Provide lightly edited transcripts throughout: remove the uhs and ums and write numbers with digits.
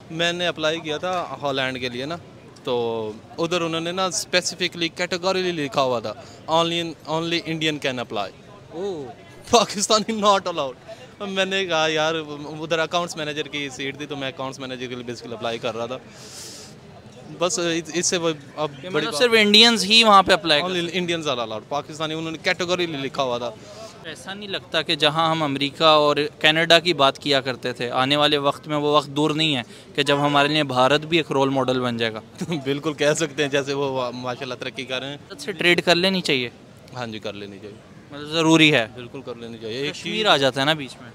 मैंने अप्लाई किया था हॉलैंड के लिए ना, तो उधर उन्होंने ना स्पेसिफिकली कैटेगरी लिखा हुआ था, only Indian can apply, oh, Pakistani not allowed. मैंने कहा यार, उधर अकाउंट्स मैनेजर की सीट थी तो मैं अकाउंट्स मैनेजर के लिए बेसिकली अप्लाई कर रहा था। बस इससे अब कि बड़ी मतलब सिर्फ इंडियंस ही वहाँ पे अप्लाई कर only Indians are allowed, Pakistani उन्होंने कैटेगरी लिखा हुआ था। ऐसा नहीं लगता कि जहां हम अमेरिका और कनाडा की बात किया करते थे, आने वाले वक्त में वो वक्त दूर नहीं है कि जब हमारे लिए भारत भी एक रोल मॉडल बन जाएगा? बिल्कुल कह सकते हैं, जैसे वो माशाल्लाह तरक्की कर रहे हैं। भारत से ट्रेड कर लेनी चाहिए, हाँ जी, कर लेनी चाहिए, मतलब ज़रूरी है। बिल्कुल कर लेनी चाहिए। कश्मीर आ जाता है ना बीच में।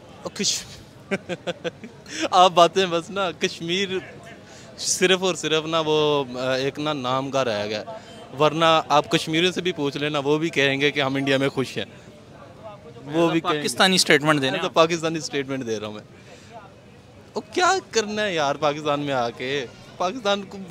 आप बातें बस ना, कश्मीर सिर्फ और सिर्फ ना वो एक ना नाम का रह गया, वरना आप कश्मीरियों से भी पूछ लेना, वो भी कहेंगे कि हम इंडिया में खुश हैं। वो भी पाकिस्तानी स्टेटमेंट देने तो पाकिस्तानी स्टेटमेंट दे रहा हूँ मैं। वो क्या करना है यार पाकिस्तान में आके, पाकिस्तान को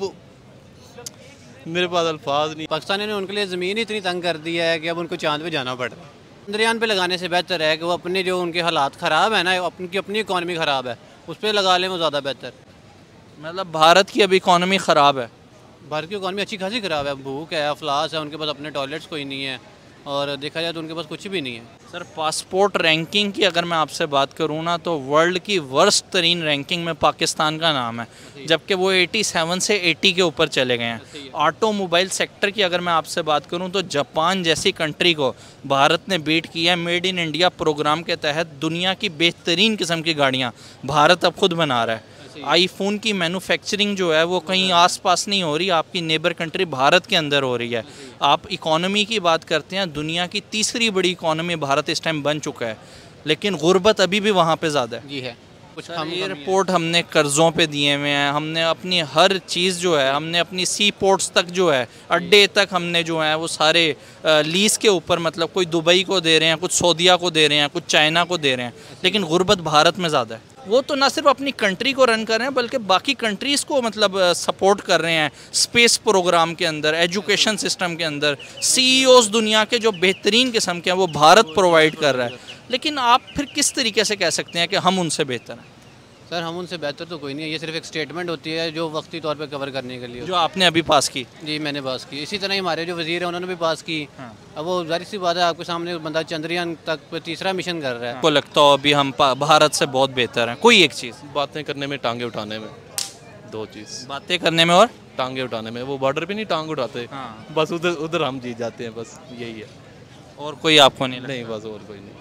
मेरे पास अल्फाज नहीं। पाकिस्तानियों ने उनके लिए ज़मीन ही इतनी तंग कर दी है कि अब उनको चांद पे जाना पड़ रहा है। चंद्रयान पे लगाने से बेहतर है कि वो अपने जो उनके हालात ख़राब है ना, उनकी अपनी इकॉनमी ख़राब है, उस पर लगा लें, वो ज़्यादा बेहतर। मतलब भारत की अब इकॉनमी ख़राब है। भारत की इकॉनमी अच्छी खासी ख़राब है, भूख है, अफलास है, उनके पास अपने टॉयलेट्स कोई नहीं है, और देखा जाए तो उनके पास कुछ भी नहीं है। सर, पासपोर्ट रैंकिंग की अगर मैं आपसे बात करूँ ना, तो वर्ल्ड की वर्स्ट तरीन रैंकिंग में पाकिस्तान का नाम है, जबकि वो 87 से 80 के ऊपर चले गए हैं। ऑटोमोबाइल सेक्टर की अगर मैं आपसे बात करूँ तो जापान जैसी कंट्री को भारत ने बीट किया है। मेड इन इंडिया प्रोग्राम के तहत दुनिया की बेहतरीन किस्म की गाड़ियाँ भारत अब खुद बना रहा है। आईफोन की मैन्युफैक्चरिंग जो है वो कहीं आसपास नहीं हो रही, आपकी नेबर कंट्री भारत के अंदर हो रही है। आप इकोनॉमी की बात करते हैं, दुनिया की तीसरी बड़ी इकोनॉमी भारत इस टाइम बन चुका है, लेकिन गुर्बत अभी भी वहाँ पे ज़्यादा है। जी है, कुछ एयरपोर्ट हमने कर्ज़ों पे दिए हुए हैं, हमने अपनी हर चीज़ जो है, हमने अपनी सी पोर्ट्स तक जो है, अड्डे तक हमने जो है वो सारे लीज के ऊपर, मतलब कोई दुबई को दे रहे हैं, कुछ सऊदीया को दे रहे हैं, कुछ चाइना को दे रहे हैं, लेकिन गुर्बत भारत में ज़्यादा है। वो तो ना सिर्फ अपनी कंट्री को रन कर रहे हैं बल्कि बाकी कंट्रीज़ को मतलब सपोर्ट कर रहे हैं, स्पेस प्रोग्राम के अंदर, एजुकेशन सिस्टम के अंदर। सीईओज़ दुनिया के जो बेहतरीन किस्म के हैं वो भारत प्रोवाइड कर रहा है, लेकिन आप फिर किस तरीके से कह सकते हैं कि हम उनसे बेहतर हैं? सर, हम उनसे बेहतर तो कोई नहीं है, ये सिर्फ एक स्टेटमेंट होती है जो वक्ती तौर पे कवर करने के लिए। जो आपने अभी पास की? जी, मैंने पास की। इसी तरह ही हमारे जो वज़ीर हैं उन्होंने भी पास की। अब वो जाहिर सी बात है, आपके सामने बंदा चंद्रयान तक तीसरा मिशन कर रहा है। आपको लगता हो अभी हम भारत से बहुत बेहतर हैं? कोई एक चीज़? बातें करने में, टांगे उठाने में, दो चीज़। बातें करने में और टांगे उठाने में, वो बॉर्डर पे नहीं टांग उठाते, बस उधर उधर हम जीत जाते हैं, बस यही है। और कोई आपको नहीं लगता? नहीं, बस और कोई नहीं।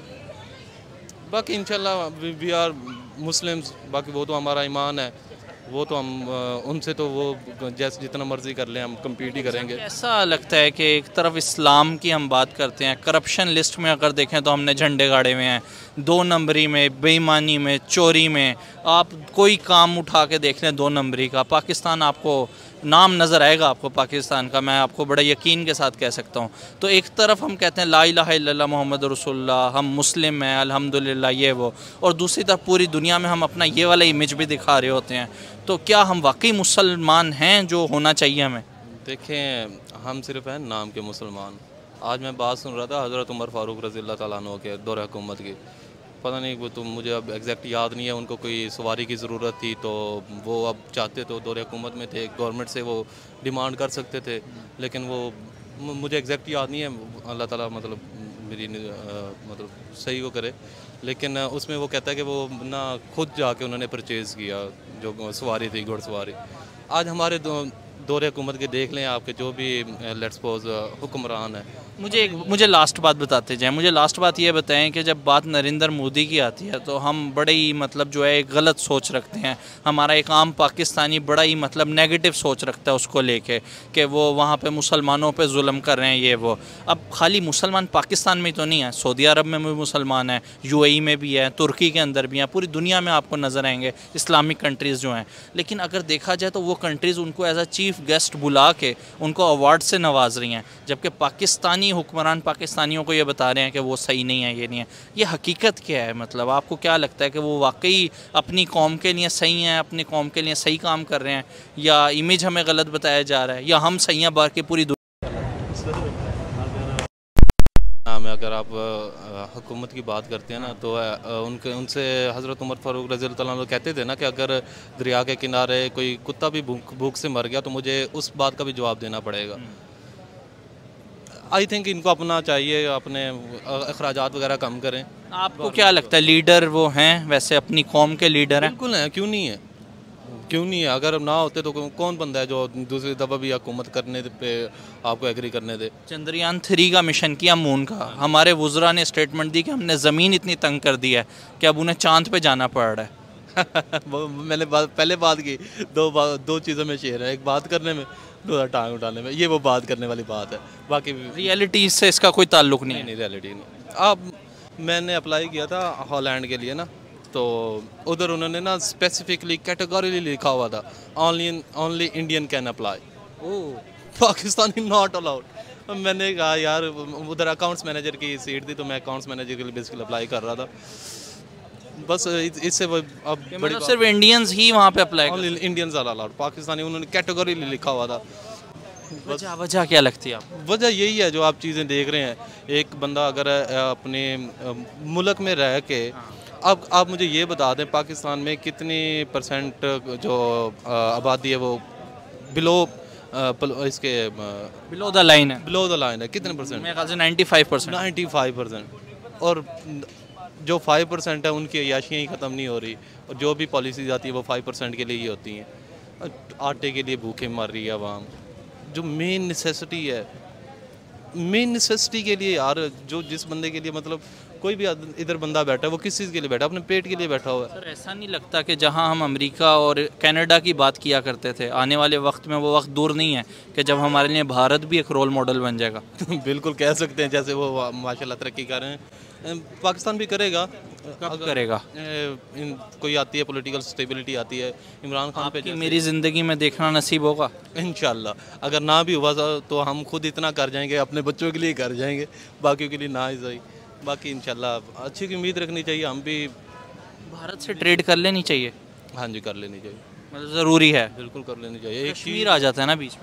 बाकी इंशाल्लाह वी आर मुस्लिम्स, बाकी वो तो हमारा ईमान है, वो तो हम उनसे तो वो जैसे जितना मर्जी कर लें, हम कम्पीट ही करेंगे। ऐसा लगता है कि एक तरफ इस्लाम की हम बात करते हैं, करप्शन लिस्ट में अगर देखें तो हमने झंडे गाड़े हुए हैं, 2 नंबरी में, बेईमानी में, चोरी में। आप कोई काम उठा के देख लें 2 नंबरी का, पाकिस्तान आपको नाम नज़र आएगा आपको पाकिस्तान का, मैं आपको बड़ा यकीन के साथ कह सकता हूँ। तो एक तरफ हम कहते हैं ला इलाहा इल्लल्लाह मोहम्मद रसूलुल्लाह, हम मुस्लिम हैं अल्हम्दुलिल्लाह, ये वो, और दूसरी तरफ पूरी दुनिया में हम अपना ये वाला इमेज भी दिखा रहे होते हैं। तो क्या हम वाकई मुसलमान हैं जो होना चाहिए हमें? देखें, हम सिर्फ हैं नाम के मुसलमान। आज मैं बात सुन रहा था हज़रत उमर फ़ारूक रज़ी अल्लाह तआला अन्हु के दौर हुकूमत की, पता नहीं वो तो मुझे अब एग्जैक्ट याद नहीं है, उनको कोई सवारी की ज़रूरत थी तो वो अब चाहते तो दौर हुकूमत में थे, गवर्नमेंट से वो डिमांड कर सकते थे, लेकिन वो मुझे एग्जैक्ट याद नहीं है, अल्लाह ताला मतलब मेरी मतलब सही को करे, लेकिन उसमें वो कहता है कि वो ना खुद जाके उन्होंने परचेज़ किया जो सवारी थी, घुड़सवारी। आज हमारे दौर हुकूमत के देख लें आपके जो भी लेट्स सपोज हुक्मरान है। मुझे लास्ट बात बताते जाएं, मुझे लास्ट बात ये बताएं कि जब बात नरेंद्र मोदी की आती है तो हम बड़े ही मतलब जो है एक गलत सोच रखते हैं। हमारा एक आम पाकिस्तानी बड़ा ही मतलब नेगेटिव सोच रखता है उसको लेके कि वो वहाँ पे मुसलमानों पे जुल्म कर रहे हैं, ये वो। अब खाली मुसलमान पाकिस्तान में तो नहीं है, सऊदी अरब में भी मुसलमान है, यूएई में भी है, तुर्की के अंदर भी हैं, पूरी दुनिया में आपको नज़र आएंगे इस्लामिक कंट्रीज़ जो हैं। लेकिन अगर देखा जाए तो वो कंट्रीज़ उनको एज अ चीफ गेस्ट बुला के उनको अवार्ड से नवाज रही हैं, जबकि पाकिस्तानी हुक्मरान पाकिस्तानियों को ये बता रहे हैं कि वो सही नहीं है, ये नहीं है। ये हकीकत क्या है? मतलब आपको क्या लगता है कि वो वाकई अपनी कौम के लिए सही हैं, अपनी कौम के लिए सही काम कर रहे हैं, या इमेज हमें गलत बताया जा रहा है, या हम सही हैं बाकी पूरी दुनिया? में अगर आप हुकूमत की बात करते हैं ना तो उनसे हज़रत उमर फ़ारूक रज़ी अल्लाह तआला अन्हु कहते थे ना कि अगर दरिया के किनारे कोई कुत्ता भी भूख से मर गया तो मुझे उस बात का भी जवाब देना पड़ेगा। आई थिंक इनको अपना चाहिए, अपने अखराजात वगैरह कम करें। आपको क्या लगता है लीडर वो हैं वैसे अपनी कौम के लीडर हैं? बिल्कुल हैं, क्यों नहीं है, क्यों नहीं है। अगर ना होते तो कौन बंदा है जो दूसरी दफ़ा भी हुकूमत करने पे आपको एग्री करने दे। चंद्रयान 3 का मिशन किया मून का, हमारे वुज़रा ने स्टेटमेंट दी कि हमने ज़मीन इतनी तंग कर दी है कि अब उन्हें चांद पे जाना पड़ रहा है। वो मैंने पहले बात की, दो चीज़ों में शेयर है, एक बात करने में, दूसरा टांग उठाने में। ये वो बात करने वाली बात है, बाकी रियलिटी से इसका कोई ताल्लुक नहीं है। नहीं, रियलिटी नहीं। अब मैंने अप्लाई किया था हॉलैंड के लिए ना, तो उधर उन्होंने ना स्पेसिफिकली कैटेगोरिकली लिखा हुआ था only Indian can apply, Pakistani not allowed. मैंने कहा यार, उधर अकाउंट्स मैनेजर की सीट थी तो मैं अकाउंट्स मैनेजर के लिए बेसिकली अप्लाई कर रहा था। बस इससे अब मतलब सिर्फ इंडियंस ही वहाँ पे अप्लाई कर, इंडियंस आर अलाउड, पाकिस्तानी उन्होंने कैटेगोरिकली लिखा हुआ था। वजह क्या लगती है आपको? वजह यही है जो आप चीज़ें देख रहे हैं। एक बंदा अगर अपने मुल्क में रह के, अब आप मुझे ये बता दें पाकिस्तान में कितनी परसेंट जो आबादी है वो बिलो इसके बिलो द लाइन है, बिलो द लाइन है, कितने परसेंट? मेरे ख्याल से 95%। 95%। और जो 5% है उनकी अयाशियाँ ही ख़त्म नहीं हो रही, और जो भी पॉलिसीज आती है वो 5% के लिए ही होती हैं। आटे के लिए भूखे मर रही है आवाम, जो मेन नेसेसिटी है, मेन नेसेसिटी के लिए यार, जो जिस बंदे के लिए मतलब कोई भी इधर बंदा बैठा है वो किस चीज़ के लिए बैठा है? अपने पेट के लिए बैठा हुआ है। सर ऐसा नहीं लगता कि जहां हम अमेरिका और कनाडा की बात किया करते थे, आने वाले वक्त में वो वक्त दूर नहीं है कि जब हमारे लिए भारत भी एक रोल मॉडल बन जाएगा? बिल्कुल कह सकते हैं, जैसे वो माशाल्लाह तरक्की कर रहे हैं, पाकिस्तान भी करेगा। कब करेगा? कोई आती है पॉलिटिकल स्टेबिलिटी आती है, इमरान खान पे मेरी ज़िंदगी में देखना नसीब होगा इंशाल्लाह। अगर ना भी हुआ तो हम खुद इतना कर जाएंगे, अपने बच्चों के लिए कर जाएंगे, बाकियों के लिए ना ही सही। बाकी इंशाल्लाह अच्छी की उम्मीद रखनी चाहिए, हम भी भारत से ट्रेड कर लेनी चाहिए। हाँ जी, कर लेनी चाहिए, मतलब ज़रूरी है, बिल्कुल कर लेनी चाहिए। कश्मीर आ जाता है ना बीच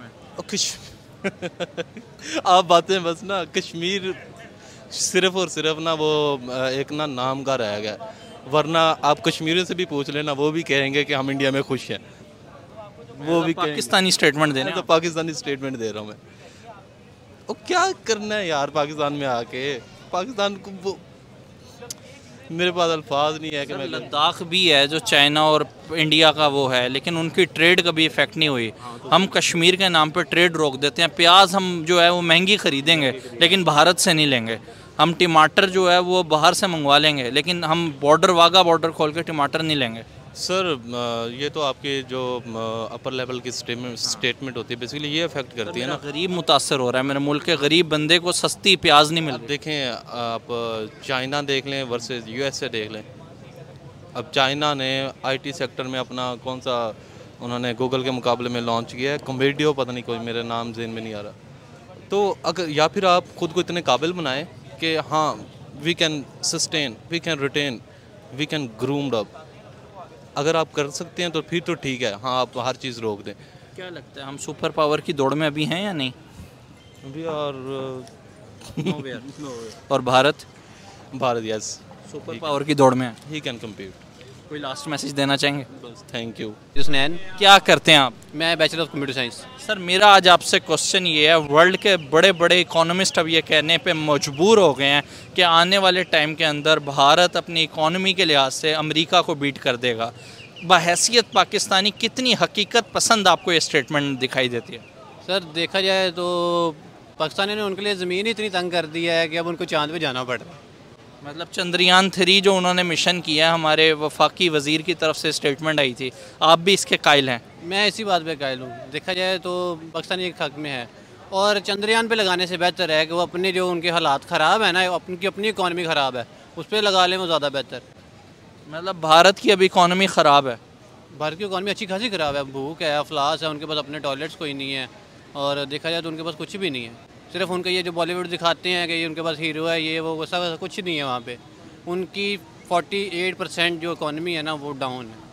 में। आप बातें बस ना, कश्मीर सिर्फ और सिर्फ ना वो एक ना नाम का रह गया, वरना आप कश्मीरियों से भी पूछ लेना, वो भी कहेंगे कि हम इंडिया में खुश हैं। वो भी पाकिस्तानी स्टेटमेंट देना, तो पाकिस्तानी स्टेटमेंट दे रहा हूँ मैं। वो क्या करना है यार पाकिस्तान में आके, पाकिस्तान को वो, मेरे पास अल्फाज नहीं है कि मैं। लद्दाख भी है जो चाइना और इंडिया का वो है, लेकिन उनकी ट्रेड कभी इफेक्ट नहीं हुई। हम कश्मीर के नाम पे ट्रेड रोक देते हैं। प्याज हम जो है वो महंगी खरीदेंगे लेकिन भारत से नहीं लेंगे। हम टमाटर जो है वो बाहर से मंगवा लेंगे, लेकिन हम वाघा बॉर्डर खोल के टमाटर नहीं लेंगे। सर ये तो आपके जो अपर लेवल की स्टेटमेंट होती है, बेसिकली ये अफेक्ट करती है ना। गरीब मुतासर हो रहा है, मेरे मुल्क के गरीब बंदे को सस्ती प्याज नहीं मिल रही। देखें आप चाइना देख लें वर्सेस यूएसए देख लें। अब चाइना ने आईटी सेक्टर में अपना कौन सा उन्होंने गूगल के मुकाबले में लॉन्च किया है, कॉम्बेडियो, पता नहीं कोई मेरे नाम ज़हन में नहीं आ रहा। तो अगर या फिर आप खुद को इतने काबिल बनाएं कि हाँ we can sustain, we can retain, we can groomed up. अगर आप कर सकते हैं तो फिर तो ठीक है, हाँ आप हर चीज़ रोक दें। क्या लगता है हम सुपर पावर की दौड़ में अभी हैं या नहीं? अभी और भारत यस सुपर पावर की दौड़ में है। He can compete. कोई लास्ट मैसेज देना चाहेंगे? बस थैंक यू। हुसनैन, क्या करते हैं आप? मैं bachelor of computer science. Sir मेरा आज आपसे क्वेश्चन ये है, वर्ल्ड के बड़े बड़े इकोनॉमिस्ट अब ये कहने पे मजबूर हो गए हैं कि आने वाले टाइम के अंदर भारत अपनी इकोनॉमी के लिहाज से अमेरिका को बीट कर देगा। बहैसियत पाकिस्तानी कितनी हकीकत पसंद आपको ये स्टेटमेंट दिखाई देती है? सर देखा जाए तो पाकिस्तानी ने उनके लिए ज़मीन ही इतनी तंग कर दी है कि अब उनको चांद पे जाना पड़ रहा है। मतलब चंद्रयान 3 जो उन्होंने मिशन किया, हमारे वफाकी वज़ीर की तरफ से स्टेटमेंट आई थी, आप भी इसके कायल हैं? मैं इसी बात पे कायल हूँ। देखा जाए तो पाकिस्तानी एक हक में है, और चंद्रयान पे लगाने से बेहतर है कि वो अपने जो उनके हालात ख़राब है ना, उनकी अपनी इकॉनमी ख़राब है, उस पर लगा लें, वो ज़्यादा बेहतर। मतलब भारत की अभी इकॉनमी ख़राब है? भारत की इकॉनमी अच्छी खासी ख़राब है, भूख है, अफलास है, उनके पास अपने टॉयलेट्स कोई नहीं है, और देखा जाए तो उनके पास कुछ भी नहीं है। सिर्फ उनका ये जो बॉलीवुड दिखाते हैं कि ये उनके पास हीरो है, ये वो वैसा कुछ नहीं है वहाँ पे। उनकी 48% जो इकॉनमी है ना वो डाउन है।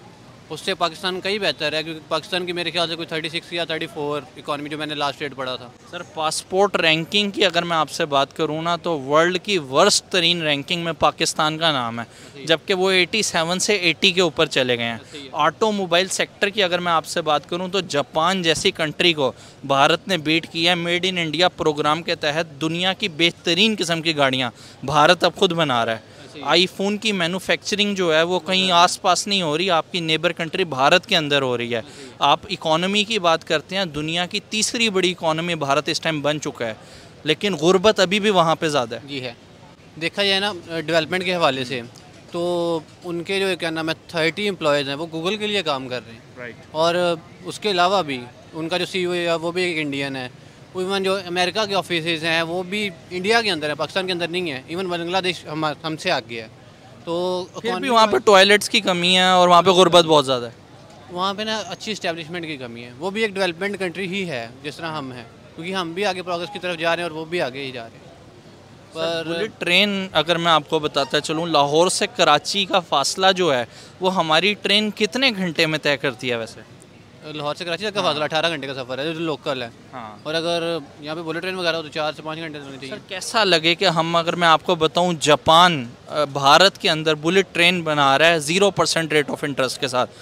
उससे पाकिस्तान कहीं बेहतर है, क्योंकि पाकिस्तान की मेरे ख्याल से कोई 36 या 34 इकॉनमी जो मैंने लास्ट रेट पढ़ा था। सर पासपोर्ट रैंकिंग की अगर मैं आपसे बात करूँ ना, तो वर्ल्ड की वर्स्ट तरीन रैंकिंग में पाकिस्तान का नाम है, जबकि वो 87 से 80 के ऊपर चले गए हैं। ऑटोमोबाइल सेक्टर की अगर मैं आपसे बात करूँ तो जापान जैसी कंट्री को भारत ने बीट किया है। मेड इन इंडिया प्रोग्राम के तहत दुनिया की बेहतरीन किस्म की गाड़ियाँ भारत अब खुद बना रहा है। आईफोन की मैन्युफैक्चरिंग जो है वो कहीं आसपास नहीं हो रही, आपकी नेबर कंट्री भारत के अंदर हो रही है। आप इकोनॉमी की बात करते हैं, दुनिया की तीसरी बड़ी इकोनॉमी भारत इस टाइम बन चुका है, लेकिन गुर्बत अभी भी वहाँ पे ज़्यादा है। जी है, देखा जाए ना डेवलपमेंट के हवाले से, तो उनके जो क्या नाम है 30 एम्प्लॉयज़ हैं वो गूगल के लिए काम कर रहे हैं। राइट। और उसके अलावा भी उनका जो CEO है वो भी एक इंडियन है। इवन जो अमेरिका के ऑफिस हैं वो भी इंडिया के अंदर है, पाकिस्तान के अंदर नहीं है। इवन बांग्लादेश हमसे आगे है। तो फिर भी वहाँ पे टॉयलेट्स की कमी है और वहाँ पे गुर्बत बहुत ज़्यादा है। वहाँ पे ना अच्छी इस्टेब्लिशमेंट की कमी है। वो भी एक डेवलपमेंट कंट्री ही है जिस तरह हम हैं, क्योंकि हम भी आगे प्रोग्रेस की तरफ जा रहे हैं और वो भी आगे ही जा रहे हैं। पर बुलेट ट्रेन अगर मैं आपको बताता चलूँ, लाहौर से कराची का फासला जो है वो हमारी ट्रेन कितने घंटे में तय करती है वैसे? लाहौर से कराची तक का फासला 18 घंटे का सफ़र है जो लोकल है। हाँ। और अगर यहाँ पे बुलेट ट्रेन वगैरह हो तो 4 से 5 घंटे लगने चाहिए। सर कैसा लगे कि हम, अगर मैं आपको बताऊं, जापान भारत के अंदर बुलेट ट्रेन बना रहा है 0% रेट ऑफ इंटरेस्ट के साथ,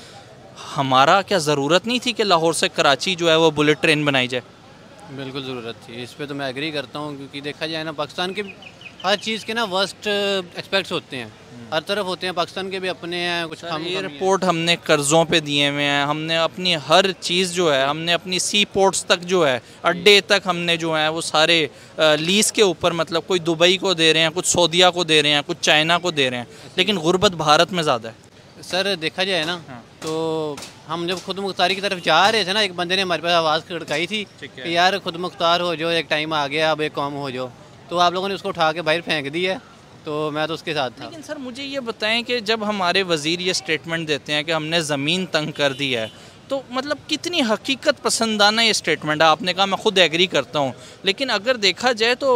हमारा क्या ज़रूरत नहीं थी कि लाहौर से कराची जो है वो बुलेट ट्रेन बनाई जाए? बिल्कुल ज़रूरत थी, इस पे तो मैं एग्री करता हूँ, क्योंकि देखा जाए ना पाकिस्तान के हर चीज़ के ना वर्स्ट एस्पेक्ट्स होते हैं, हर तरफ होते हैं। पाकिस्तान के भी अपने हैं कुछ हम एयरपोर्ट हमने कर्ज़ों पे दिए हुए हैं, हमने अपनी हर चीज़ जो है, हमने अपनी सी पोर्ट्स तक जो है, अड्डे तक हमने जो है वो सारे लीज़ के ऊपर, मतलब कोई दुबई को दे रहे हैं, कुछ सऊदीया को दे रहे हैं, कुछ चाइना को दे रहे हैं, लेकिन गुर्बत भारत में ज़्यादा है। सर देखा जाए ना तो हम जब खुद मुख्तारी की तरफ जा रहे थे ना, एक बंदे ने हमारे पास आवाज़ खड़काई थी कि यार खुद मुख्तार हो जाओ, एक टाइम आ गया, अब एक कौम हो जाओ। तो आप लोगों ने उसको उठा के बाहर फेंक दी है, तो मैं तो उसके साथ था। लेकिन सर मुझे ये बताएं कि जब हमारे वज़ीर ये स्टेटमेंट देते हैं कि हमने ज़मीन तंग कर दी है, तो मतलब कितनी हकीकत पसंदाना ये स्टेटमेंट है। आपने कहा मैं खुद एग्री करता हूँ, लेकिन अगर देखा जाए तो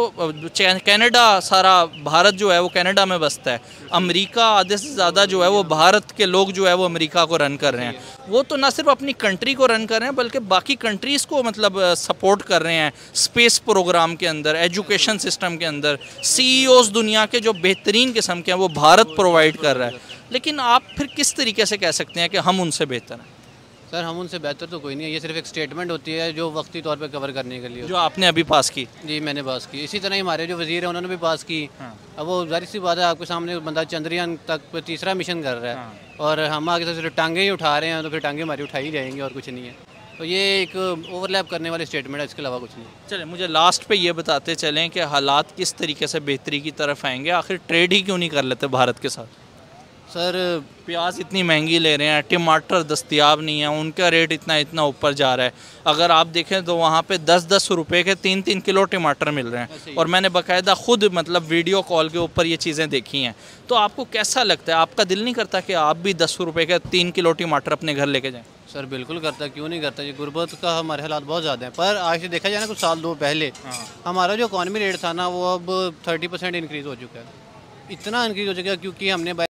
कनाडा, सारा भारत जो है वो कनाडा में बसता है। अमेरिका आधे से ज़्यादा जो है वो भारत के लोग जो है वो अमेरिका को रन कर रहे हैं। वो तो ना सिर्फ अपनी कंट्री को रन कर रहे हैं बल्कि बाकी कंट्रीज़ को मतलब सपोर्ट कर रहे हैं, स्पेस प्रोग्राम के अंदर, एजुकेशन सिस्टम के अंदर। CEOs दुनिया के जो बेहतरीन किस्म के हैं वो भारत प्रोवाइड कर रहा है। लेकिन आप फिर किस तरीके से कह सकते हैं कि हम उनसे बेहतर हैं? सर हम उनसे बेहतर तो कोई नहीं है, ये सिर्फ एक स्टेटमेंट होती है जो वक्ती तौर पे कवर करने के लिए। जो आपने अभी पास की? जी मैंने पास की। इसी तरह ही हमारे जो वज़ीर हैं उन्होंने भी पास की। अब वो जाहिर सी बात है, आपके सामने बंदा चंद्रयान तक तीसरा मिशन कर रहा है और हम आगे से सिर्फ टांगे ही उठा रहे हैं, तो फिर टांगे हमारी उठाई जाएंगी और कुछ नहीं है। तो ये एक ओवरलैप करने वाली स्टेटमेंट है, इसके अलावा कुछ नहीं। चलें मुझे लास्ट पे ये बताते चलें कि हालात किस तरीके से बेहतरी की तरफ आएंगे। आखिर ट्रेड ही क्यों नहीं कर लेते भारत के साथ? सर प्याज इतनी महंगी ले रहे हैं, टमाटर दस्तयाब नहीं है, उनका रेट इतना ऊपर जा रहा है। अगर आप देखें तो वहाँ पे 10-10 रुपए के 3-3 किलो टमाटर मिल रहे हैं, और मैंने बाकायदा खुद मतलब वीडियो कॉल के ऊपर ये चीज़ें देखी हैं। तो आपको कैसा लगता है? आपका दिल नहीं करता कि आप भी 10 रुपए के 3 किलो टमाटर अपने घर लेके जाएँ? सर बिल्कुल करता, क्यों नहीं करता। ये गुर्बत का हमारे हालात बहुत ज़्यादा हैं, पर आज से देखा जाए ना कुछ साल 2 पहले हमारा जो इकॉनमी रेट था ना वो अब 30% इंक्रीज़ हो चुका है। इतना इंक्रीज़ हो चुका है क्योंकि हमने